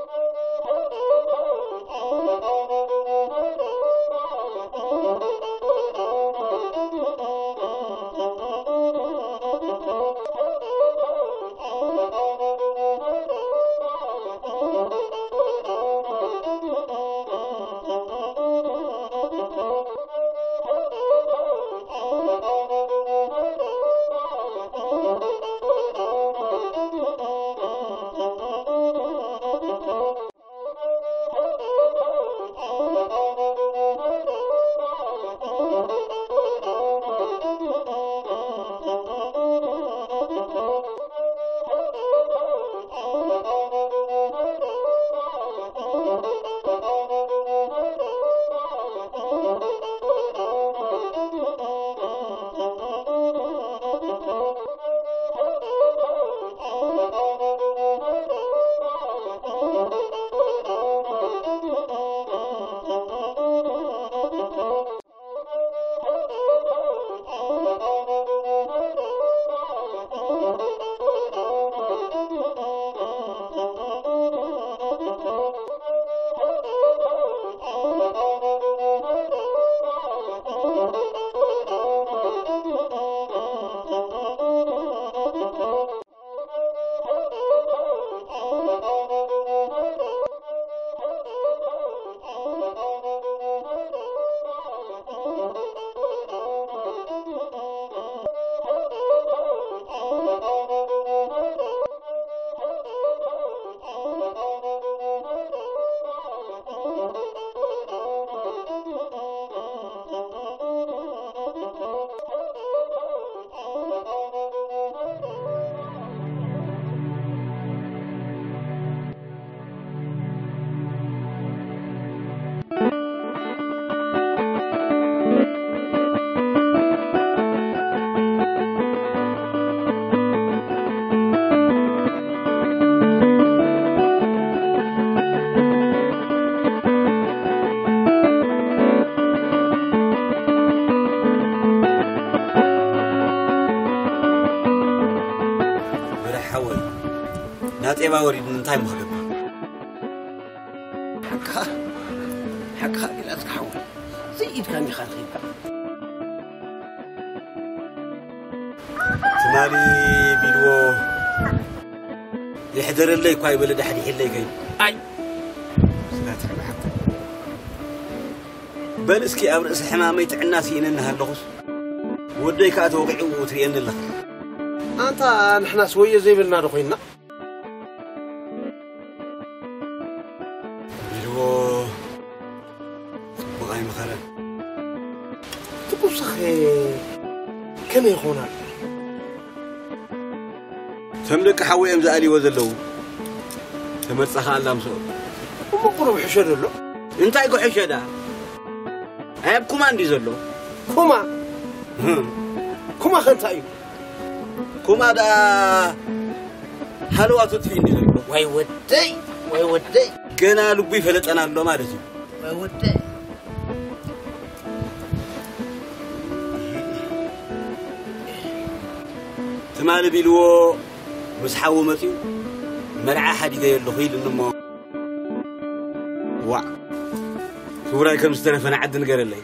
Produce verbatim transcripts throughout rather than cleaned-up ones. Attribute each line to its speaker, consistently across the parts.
Speaker 1: ناتي ما أريد من تايم مخدم
Speaker 2: حكها حكها إلى تحول زيد كان يخاطب
Speaker 1: تمالي بيلو يحضر اللي كواي بلد أحد يحل لي كاين
Speaker 2: أي
Speaker 1: سمعت عن حق بلسكي أبرز حمامي تعناسي إنها اللغز وديك أتوقع وترين الله
Speaker 2: أنت نحن سوية زي بالنا رخينا
Speaker 1: بيلو بغاي مخالا
Speaker 2: تبو صخي كم يخونا
Speaker 1: تملك حوي أمزالي وزلو تمرسخ الله مسؤول
Speaker 2: ومقرب حشر له
Speaker 1: انت يقول حشدا عيب كمان دي زلو
Speaker 2: كما كما خنت أيو
Speaker 1: كما دا حلوة تطفيني زلو
Speaker 2: واي ودي واي ودي
Speaker 1: كنا لبي فلت أنا له ما رسي
Speaker 2: واي ودي
Speaker 1: تمالي بيلو بس حاو متيو مرعى حد يقول له خيل إنه وا سوراي كم سنة فأنا عد نقر اللي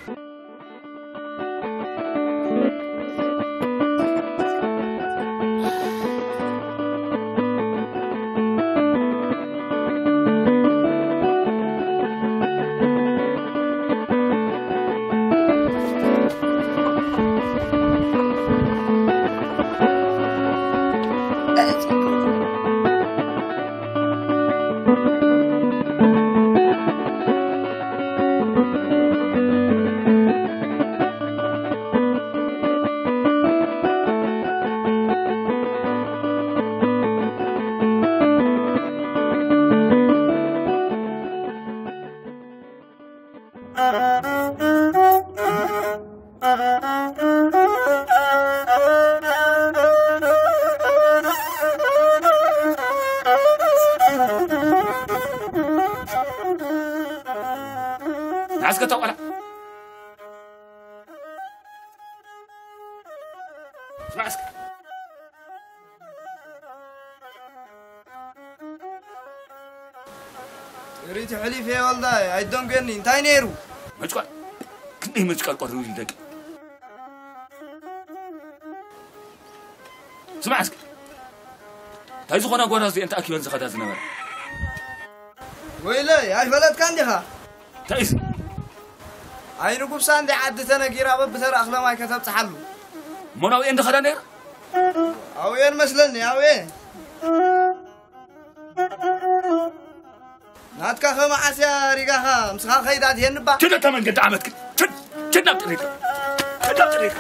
Speaker 3: عسكر تقول اسمع عسكر
Speaker 4: ريت حليف يا والله اي دونت جني انتي نيرو
Speaker 3: مشكل كني مشكل قرروا لي دق سمع اسك تايزو خنا غوراز انت اكيد زخدا زنبر
Speaker 4: ويلي اي بلد كان ديها
Speaker 3: تايز
Speaker 4: اي ركوب ساندي عد تنغيرا ببتر اخلا ما كتب تحلو
Speaker 3: منو انت خدا نير
Speaker 4: او وين مسلني او وين ناتكا خما عسيا ريغاها مسخا خيدات ينبا
Speaker 3: كده تمن قد عمتك كد كد طريق كد طريق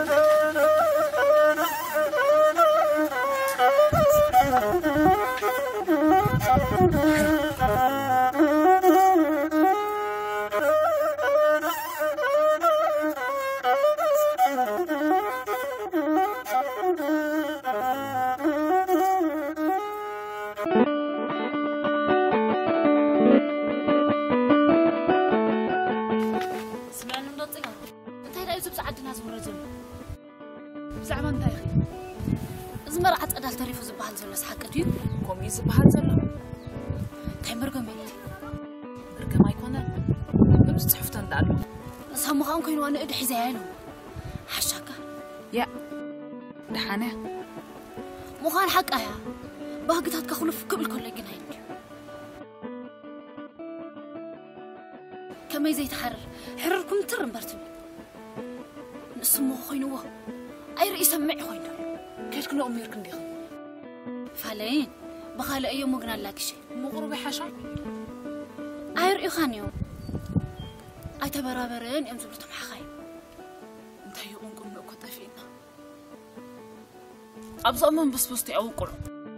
Speaker 5: زبحان زلو تحمر قميتي مرقم ايكونا بمس صحفتان دالو سامخان كاين وانا ادحي زيالو حشاكا يا دحانه مخان حقا يا باقتات كخلف قبل كل جناين كما زي تحرر حرركم ترن برتني نسمو خوينو اي رئيس سمعي خوينو كيف كنا اميركم دي فالين بخال أيوم مقنا لك شيء مغرب حشا أير إخانيو أي تبرابرين يمزلوا تمحخي أنت يقومكم بأكتر فينا أبصر من بس بستي أو قلو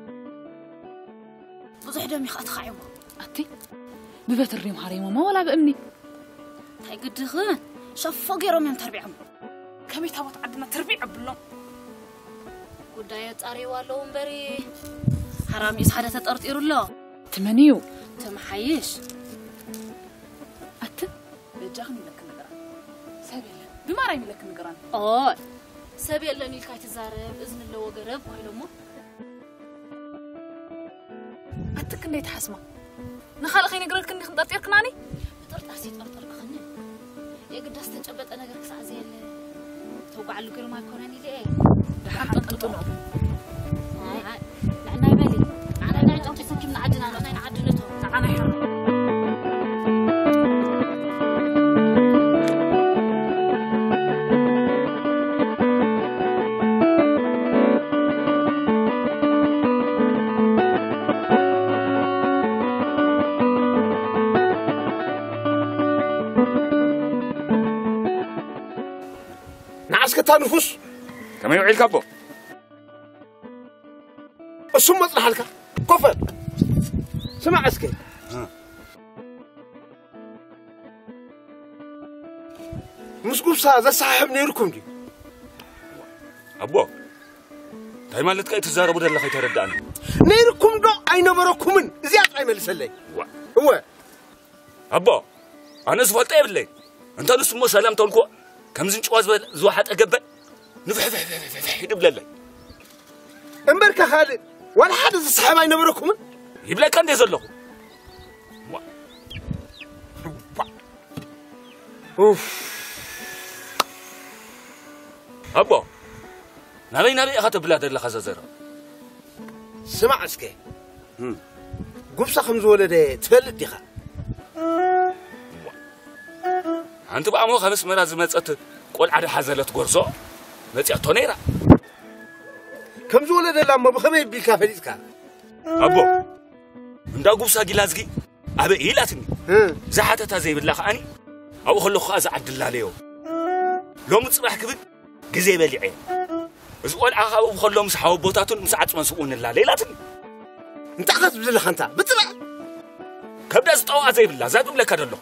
Speaker 5: بزح دمي خات خايمة أتي ببيت الريم هاريمو ما ولا بأمني تاي قد خان شاف فوق يروم يم تربيعهم كم يتابط عندنا تربيع بلون ودايت أري والو مبري حرام يسحد تطرطير الله تمنيو تمحيش أت بجاهني لك نقران سبيلا بما رايم لك نقران آه سبيلا نيلكاي تزارب إذن الله وقرب وهلمو أت كني تحسمه نخال خيني قرر كني خنطرطير كناني طرطر سي طرطر كخني يا قد استجبت أنا قرك ساعة زي توقع له كل ما يكونني ليه حتى تطلع لأنها بالي أنا نعد أنت سكين نعدنا أنا نعدنا تو أنا حر
Speaker 2: نعسك تنفس
Speaker 3: كما يوعي الكابو
Speaker 2: السم اطلع لك كفر سمع عسكري مسكوب ساعة صاحب نيركم دي
Speaker 3: أبو تاي مالتك أي تزارب ولا خي ترداني
Speaker 2: نيركم دو أين مركمن زياد أي ملس لي هو
Speaker 3: أبو أنا سفلت إيه بالله أنت نسمو سلام تقولكوا كم زين شواز زواحات أقبل نفح فح فح فح فح يدب لله
Speaker 2: امبرك خالد ولا حد صاحب أين مركمن
Speaker 3: يبلا كان يزلق
Speaker 2: اوف
Speaker 3: أبو نبي نبي أخذ بلاد اللي خزازرة
Speaker 2: سمع عسكري قبصة خمس ولده تفلت ديخا
Speaker 3: أنت بقى مو خمس مرات زمت قول على حزلة قرصو نتيا تونيرا
Speaker 2: كم زولده لما بخمي بالكافريت كان
Speaker 3: أبو ندا قبصة جلازجي أبي إيلاتني زحتها زي بالله خاني أو خلو خاز عبد الله ليو لو متصبح كبد جزء بلعين بس قول أخا أبو خلو مسحوا بوتاتون مساعد مسؤون الله ليلاتني
Speaker 2: أنت أخذت بدل خنتا بتبع
Speaker 3: كبد زطوا زي بالله زاد ولا كدلو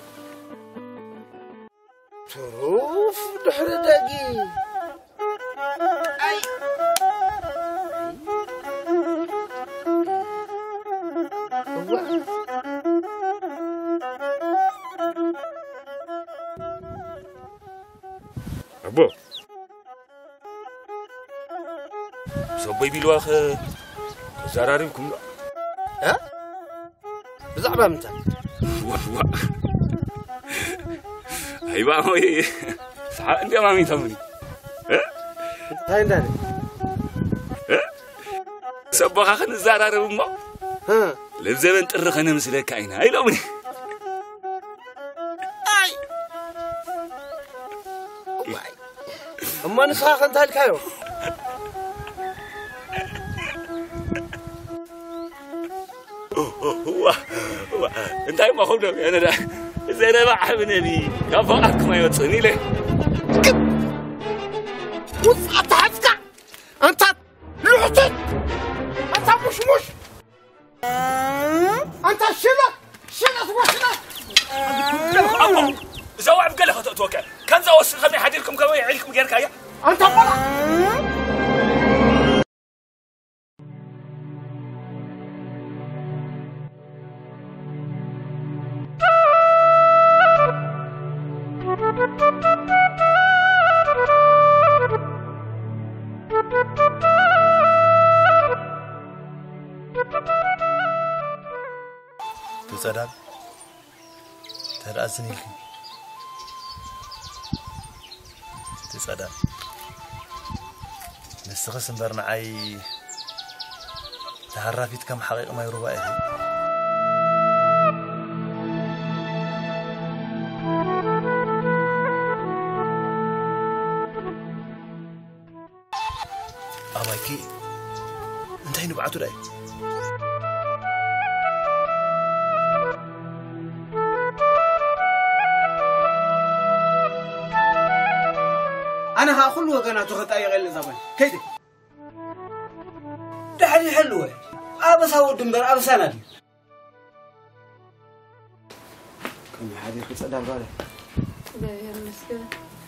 Speaker 2: تروف دحر دقي أي
Speaker 3: أبو صبي بيلواخ زراريكم
Speaker 2: ها بزعبة متى
Speaker 3: وا وا أيوة هوي صح أنت ما مين تمني
Speaker 2: هاي داني
Speaker 3: سبخا خن زارار بما
Speaker 2: ها
Speaker 3: لبزمن طرخنا مسلك عينا أي لو مني
Speaker 2: أي أما نسخة خنت هالكايو
Speaker 3: هو هو أنت ما خذنا أنا ده زين ما حبني كفاك ما يوصلني له
Speaker 2: وصعت حفكة أنت لوحتك أنت مش مش أنت شلك شلك وشلك
Speaker 3: أبو زوع بقله تتوقع كان زوج خلني حديركم كم يعيلكم غير كايا
Speaker 2: أنت مرة
Speaker 6: تصدق ترأسني لك تصدق نستخدم برمعي تهرفت كم حقيقة ما يروى إيه أماكي انتهي نبعثوا لأي
Speaker 2: أنا هاخل وقنا تخطى يغلي زمان كيف دحري حلوة أبس هو الدمبر أبس أنا دي كم حديث تصدق قاله
Speaker 5: لا يا مسكين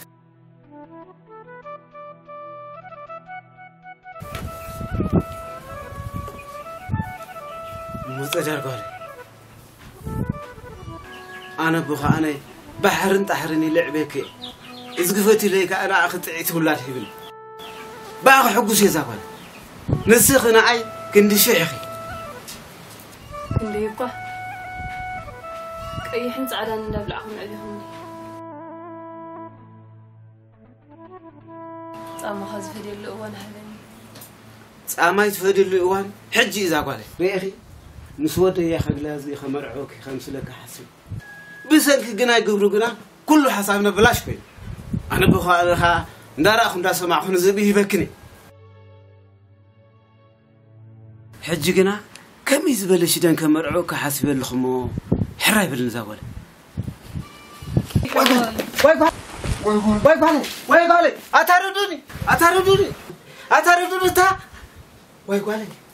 Speaker 2: مصدر قاله أنا بخا أنا بحر تحرني لعبك إزقفتي ليك أنا أخذت عيت ولا تهبل باغ حقوس يزاول نسخنا أي كندي شيخي
Speaker 7: كندي يبقى كأي حنت على نبلعهم عليهم طعم خاز فدي الأوان هذني
Speaker 2: طعماي تفدي الأوان حجي يزاول ريخي نسوده يا خجلازي خمرعوك خمس لك حسب بسنك جنا يقبرو جنا كله حسابنا بلاش فين أنا بخا ندار أخو ندار سمع أخو نزبيه بكني حج جنا كم يزبل شدان كمرعوك حسب الخمو حراي بالنزاول واي واي واي واي واي واي واي أتاردوني أتاردوني أتاردوني تا واي واي